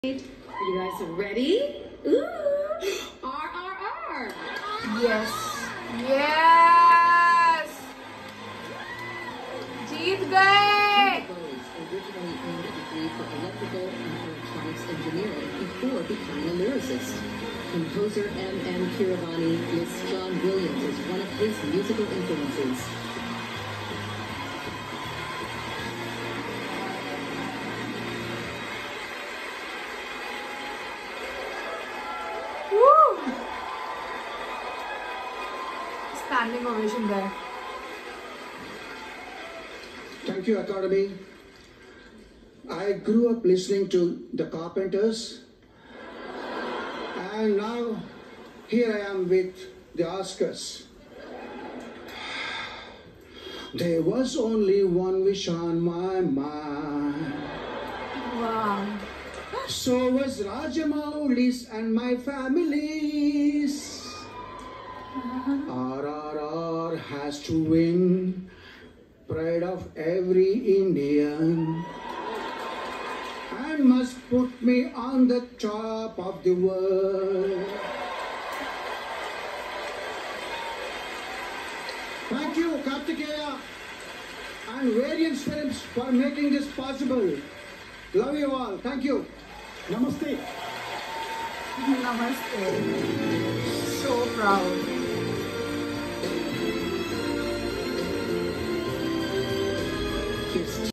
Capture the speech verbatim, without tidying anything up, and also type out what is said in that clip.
You guys are ready? Ooh! R R R! Yes! Yes! जीत गए! Originally earned a degree for electrical and electronics engineering before becoming a lyricist. Composer M M Keeravani lists John Williams as one of his musical influences. Woo! Standing ovation there. Thank you, Academy. I grew up listening to the Carpenters, and now here I am with the Oscars. There was only one wish on my mind. Wow. So was Rajamouli's and my family's. R R R has to win, pride of every Indian, and must put me on the top of the world. Thank you, Kartikeya and Variance Films for making this possible. Love you all. Thank you. Namaste. Namaste. So proud.